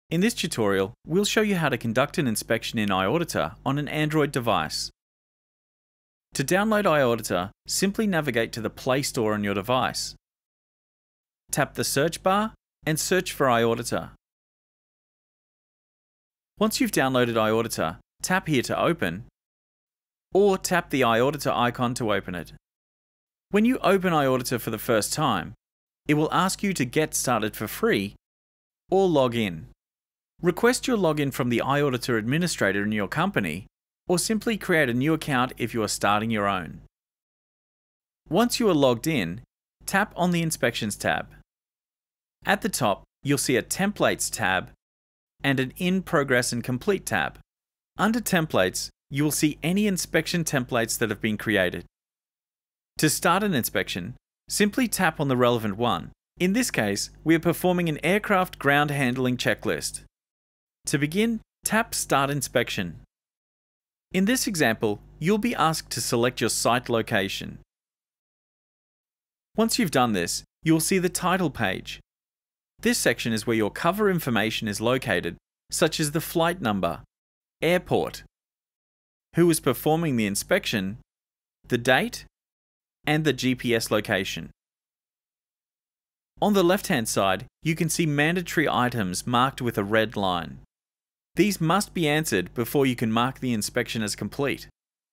In this tutorial, we'll show you how to conduct an inspection in iAuditor on an Android device. To download iAuditor, simply navigate to the Play Store on your device. Tap the search bar and search for iAuditor. Once you've downloaded iAuditor, tap here to open, or tap the iAuditor icon to open it. When you open iAuditor for the first time, it will ask you to get started for free or log in. Request your login from the iAuditor administrator in your company, or simply create a new account if you are starting your own. Once you are logged in, tap on the Inspections tab. At the top, you'll see a Templates tab and an In Progress and Complete tab. Under Templates, you will see any inspection templates that have been created. To start an inspection, simply tap on the relevant one. In this case, we are performing an aircraft ground handling checklist. To begin, tap Start Inspection. In this example, you'll be asked to select your site location. Once you've done this, you'll see the title page. This section is where your cover information is located, such as the flight number, airport, who is performing the inspection, the date, and the GPS location. On the left-hand side, you can see mandatory items marked with a red line. These must be answered before you can mark the inspection as complete.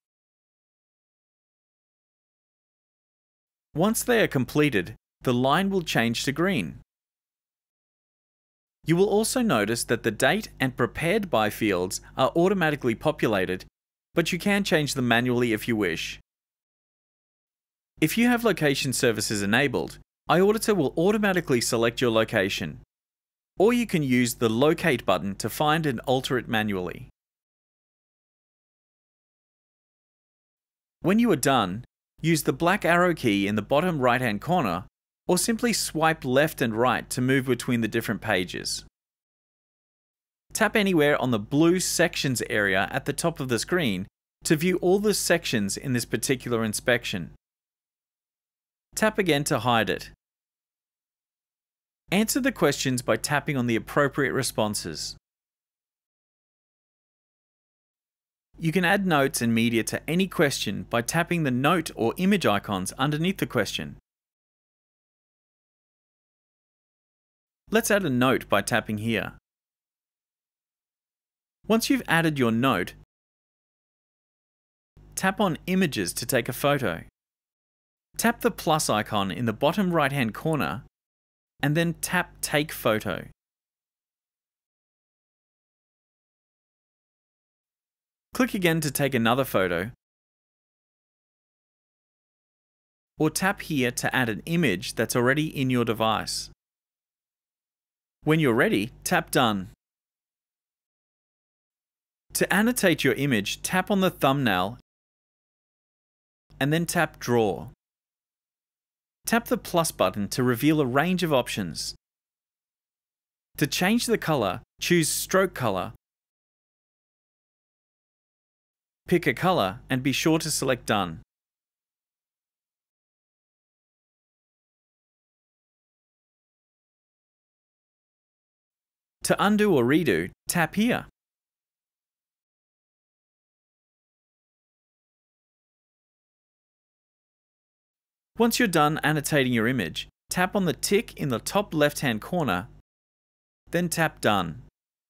Once they are completed, the line will change to green. You will also notice that the date and prepared by fields are automatically populated, but you can change them manually if you wish. If you have location services enabled, iAuditor will automatically select your location, or you can use the Locate button to find and alter it manually. When you are done, use the black arrow key in the bottom right-hand corner, or simply swipe left and right to move between the different pages. Tap anywhere on the blue Sections area at the top of the screen to view all the sections in this particular inspection. Tap again to hide it. Answer the questions by tapping on the appropriate responses. You can add notes and media to any question by tapping the note or image icons underneath the question. Let's add a note by tapping here. Once you've added your note, tap on Images to take a photo. Tap the plus icon in the bottom right-hand corner and then tap Take Photo. Click again to take another photo, or tap here to add an image that's already in your device. When you're ready, tap Done. To annotate your image, tap on the thumbnail and then tap Draw. Tap the plus button to reveal a range of options. To change the color, choose Stroke Color. Pick a color and be sure to select Done. To undo or redo, tap here. Once you're done annotating your image, tap on the tick in the top left-hand corner, then tap Done.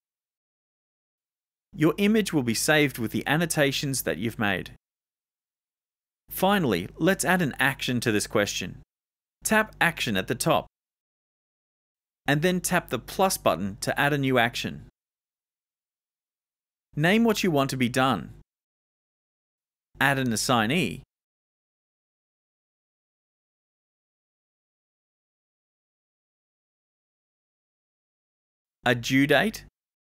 Your image will be saved with the annotations that you've made. Finally, let's add an action to this question. Tap Action at the top, and then tap the plus button to add a new action. Name what you want to be done. Add an assignee. A due date,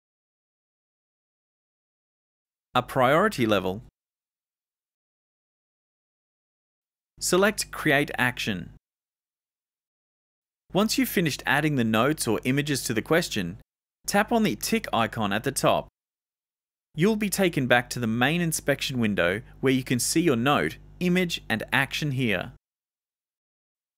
a priority level, select Create Action. Once you've finished adding the notes or images to the question, tap on the tick icon at the top. You'll be taken back to the main inspection window where you can see your note, image, and action here.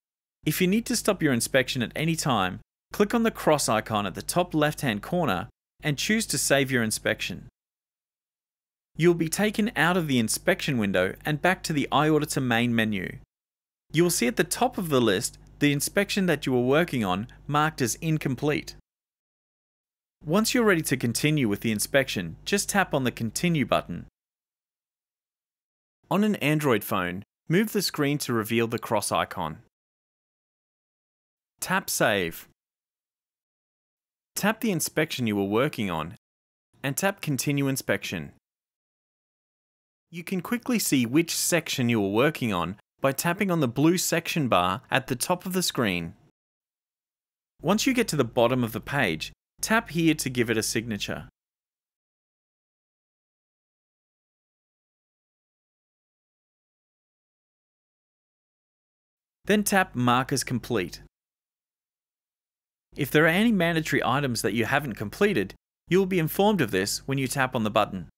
If you need to stop your inspection at any time, click on the cross icon at the top left-hand corner and choose to save your inspection. You'll be taken out of the inspection window and back to the iAuditor main menu. You will see at the top of the list the inspection that you were working on marked as incomplete. Once you're ready to continue with the inspection, just tap on the Continue button. On an Android phone, move the screen to reveal the cross icon. Tap Save. Tap the inspection you were working on and tap Continue Inspection. You can quickly see which section you were working on by tapping on the blue section bar at the top of the screen. Once you get to the bottom of the page, tap here to give it a signature. Then tap Mark as Complete. If there are any mandatory items that you haven't completed, you will be informed of this when you tap on the button.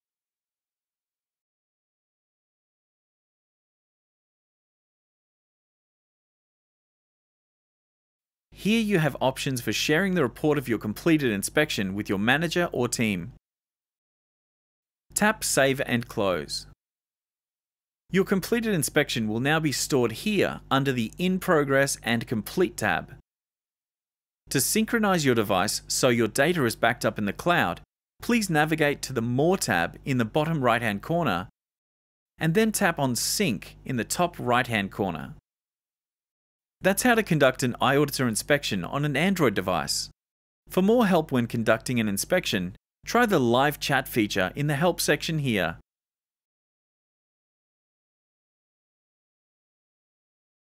Here you have options for sharing the report of your completed inspection with your manager or team. Tap Save and Close. Your completed inspection will now be stored here under the In Progress and Complete tab. To synchronize your device so your data is backed up in the cloud, please navigate to the More tab in the bottom right-hand corner and then tap on Sync in the top right-hand corner. That's how to conduct an iAuditor inspection on an Android device. For more help when conducting an inspection, try the live chat feature in the Help section here.